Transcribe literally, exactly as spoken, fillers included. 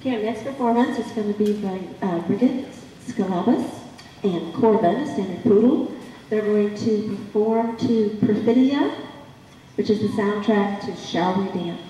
Okay, our next performance is going to be by uh, Brigitte and Korben, a standard poodle. They're going to perform to Perfidia, which is the soundtrack to Shall We Dance?